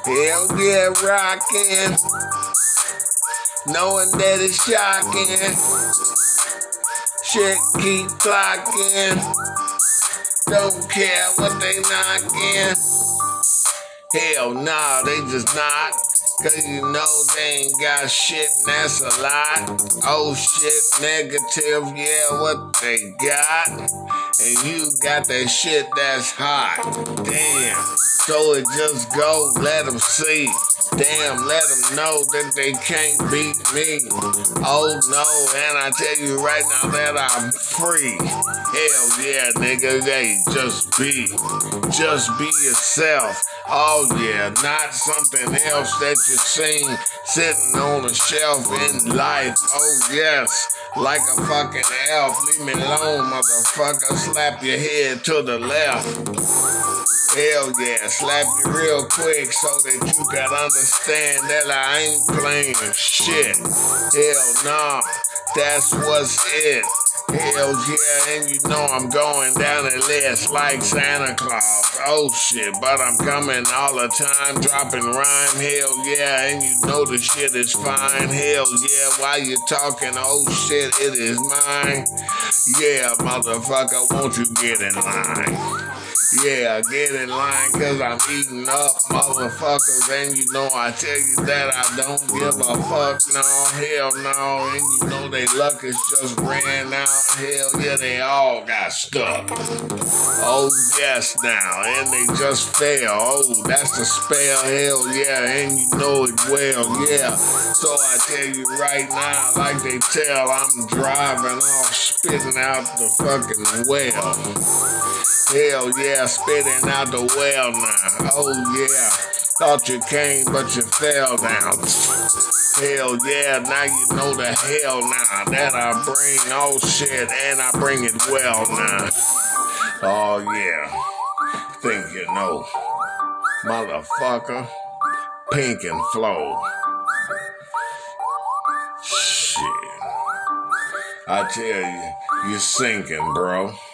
Hell yeah, rockin', knowing that it's shocking. Shit keep clocking, don't care what they knocking. Hell nah, they just not. Cause you know they ain't got shit and that's a lot. Oh shit, negative, yeah, what they got. And you got that shit that's hot. Damn, so it just go, let them see. Damn, let them know that they can't beat me. Oh no, and I tell you right now that I'm free. Hell yeah, nigga, hey, just be yourself. Oh yeah, not something else that you seen sitting on a shelf in life. Oh yes, like a fucking elf. Leave me alone, motherfucker. Slap your head to the left. Hell yeah, slap you real quick so that you can understand that I ain't playing shit. Hell nah, that's what's it. Hell yeah, and you know I'm going down the list like Santa Claus. Oh shit, but I'm coming all the time, dropping rhyme. Hell yeah, and you know the shit is fine. Hell yeah, while you talking, oh shit, it is mine. Yeah, motherfucker, won't you get in line? Yeah, get in line, cause I'm eating up motherfuckers, and you know I tell you that I don't give a fuck, no, hell no, and you know they luck is just ran out, hell yeah, they all got stuck. Oh yes now, and they just fell, oh that's the spell, hell yeah, and you know it well, yeah. So I tell you right now, like they tell, I'm driving off, spitting out the fucking well. Hell yeah, spitting out the well now. Oh yeah, thought you came but you fell down. Hell yeah, now you know the hell now that I bring oh shit and I bring it well now. Oh yeah, think you know, motherfucker, Pink and Flow. Shit, I tell you, you're sinking, bro.